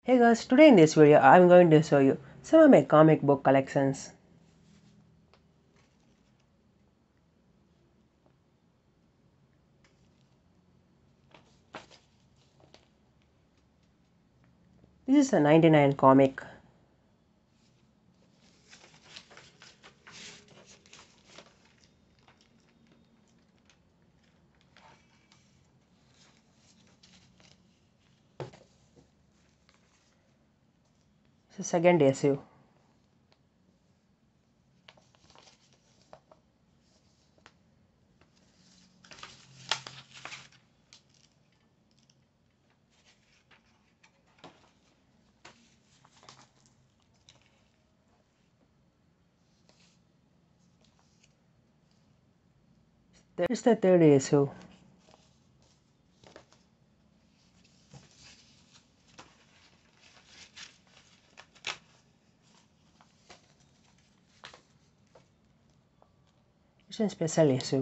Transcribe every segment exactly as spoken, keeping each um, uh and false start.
Hey guys, today in this video I'm going to show you some of my comic book collections. This is a ninety-nine comic. It's the second issue. There's the third issue. It's a special issue.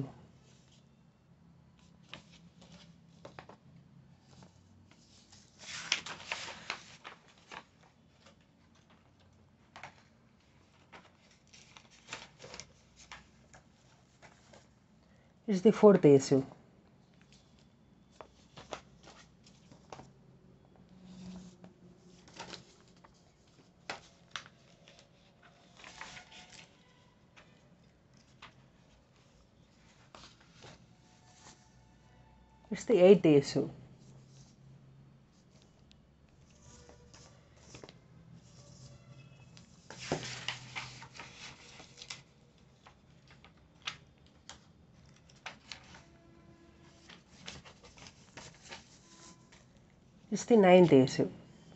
It's the fourth issue. It's the eighth issue. It's the ninth issue.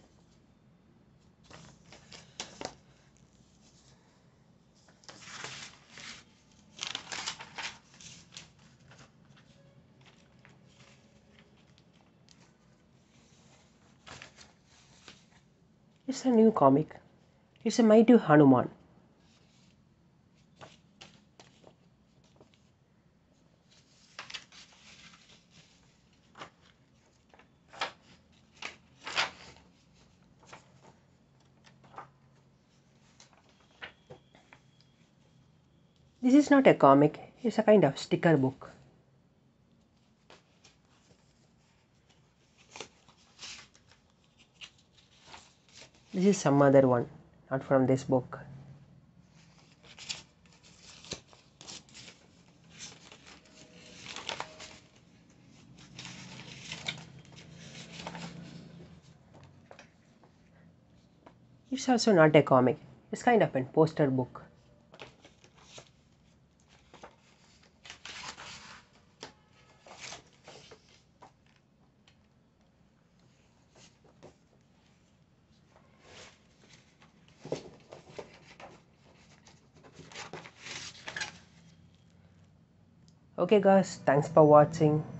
It's a new comic. It's a Mighty Hanuman. This is not a comic, it's a kind of sticker book. This is some other one, not from this book. It's also not a comic, it's kind of a poster book. Okay guys, thanks for watching.